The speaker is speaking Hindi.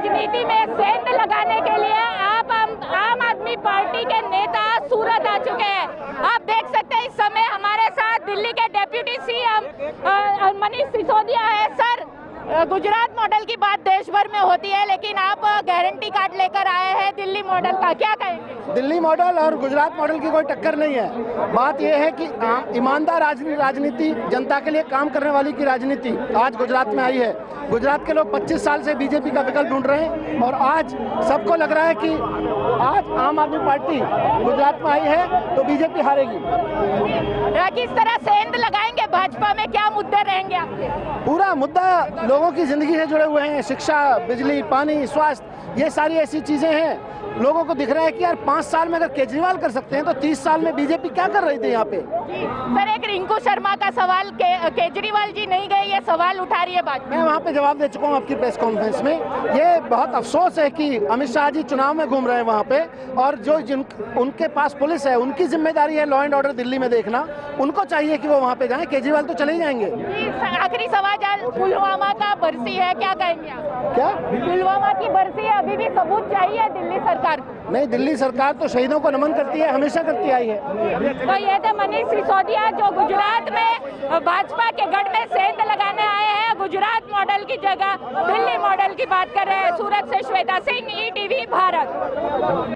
राजनीति में सेंध लगाने के लिए आम आदमी पार्टी के नेता सूरत आ चुके हैं। आप देख सकते हैं इस समय हमारे साथ दिल्ली के डेप्यूटी सीएम मनीष सिसोदिया है। सर, गुजरात मॉडल की बात देश भर में होती है, लेकिन आप गारंटी कार्ड लेकर आए हैं दिल्ली मॉडल का, क्या कहेंगे? दिल्ली मॉडल और गुजरात मॉडल की कोई टक्कर नहीं है। बात यह है कि ईमानदार राजनीति, जनता के लिए काम करने वाली की राजनीति आज गुजरात में आई है। गुजरात के लोग 25 साल से बीजेपी का विकल्प ढूंढ रहे हैं और आज सबको लग रहा है कि आज आम आदमी पार्टी गुजरात में आई है तो बीजेपी हारेगी। किस तरह सेंध लगाएंगे भाजपा में, क्या मुद्दे रहेंगे आपके? पूरा मुद्दा लोगों की जिंदगी से जुड़े हुए हैं। शिक्षा, बिजली, पानी, स्वास्थ्य, ये सारी ऐसी चीजें हैं। लोगों को दिख रहा है कि यार 5 साल में अगर केजरीवाल कर सकते हैं तो 30 साल में बीजेपी क्या कर रही थी यहाँ पे। सर, एक रिंकू शर्मा का सवाल, केजरीवाल जी नहीं गए, ये सवाल उठा रही है बात। मैं वहाँ पे जवाब दे चुका हूँ आपकी प्रेस कॉन्फ्रेंस में। ये बहुत अफसोस है कि अमित शाह जी चुनाव में घूम रहे हैं वहाँ पे, और जो उनके पास पुलिस है, उनकी जिम्मेदारी है लॉ एंड ऑर्डर दिल्ली में देखना। उनको चाहिए कि वो वहाँ पे जाएं। केजरीवाल तो चले ही जाएंगे। आखिरी सवाल, पुलवामा का बरसी है, क्या कहेंगे आप? क्या पुलवामा की बरसी है, अभी भी सबूत चाहिए दिल्ली सरकार को? नहीं, दिल्ली सरकार तो शहीदों को नमन करती है, हमेशा करती आई है। तो ये थे मनीष सिसोदिया जो गुजरात में भाजपा के गढ़ में सेंध लगाने आए हैं। गुजरात मॉडल की जगह दिल्ली मॉडल की बात कर रहे हैं। सूरत से श्वेता सिंह, ETV भारत।